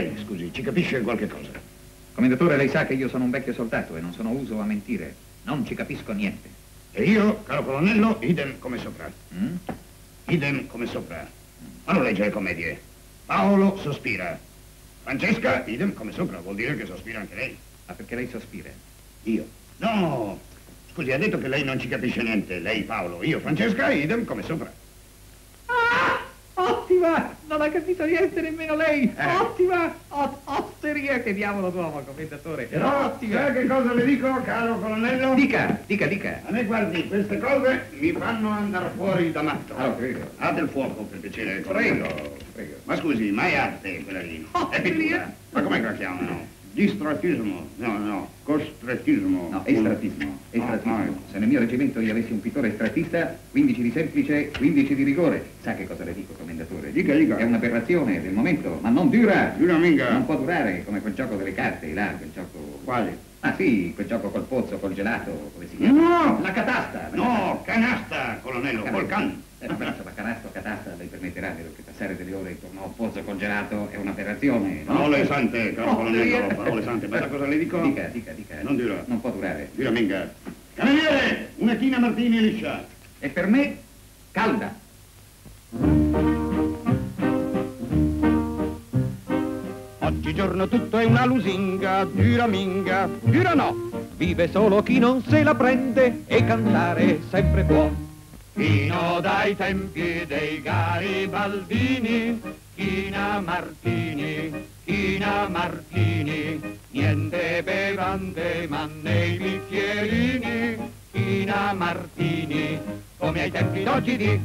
lei, scusi, ci capisce qualche cosa? Commendatore, lei sa che io sono un vecchio soldato e non sono uso a mentire. Non ci capisco niente. E io, caro colonnello, idem come sopra. Mm? Idem come sopra. Ma non legge le commedie. Paolo sospira. Francesca, idem come sopra. Vuol dire che sospira anche lei. Ma perché lei sospira? Io? No! Scusi, ha detto che lei non ci capisce niente. Lei, Paolo. Io, Francesca, idem come sopra. Ah! Ottima! Non ha capito niente nemmeno lei! Ottima! Osteria! Che diavolo d'uomo, commendatore! Però, Ottima! sa che cosa le dico, caro colonnello? Dica! A me, guardi, queste cose mi fanno andare fuori da matto. Ah, prego. Ha del fuoco, per piacere, colonnello. Prego. Ma scusi, ma è arte quella lì? È Osteria? pittura? Ma com'è che la chiamano? Distrattismo? No, costrattismo. No, estrattismo. Estrattismo. Se nel mio reggimento io avessi un pittore estrattista, 15 di semplice, 15 di rigore. Sa che cosa le dico, commendatore? Dica. È un'aberrazione del momento, ma non dura. Dura minga. Non può durare come quel gioco delle carte, là, quel gioco... Quale? Ah sì, quel gioco col pozzo, col gelato, come si chiama? No! La catasta! No, canasta, colonnello, col can. Vabbè, insomma, canasto, catasta, lei permetterà che passare delle ore intorno a un pozzo congelato è un'aberrazione, no? Parole sante, caro colonnello, parole sante. Ma sa cosa le dico? Dica. Non dura. Non può durare. Dura minga. Cameriere, una china martini liscia. E per me, calda. Oggigiorno tutto è una lusinga, dura minga, dura no. Vive solo chi non se la prende e cantare sempre può. Fino dai tempi dei Garibaldini, china martini, niente bevande ma nei bicchierini, china martini, come ai tempi d'oggi di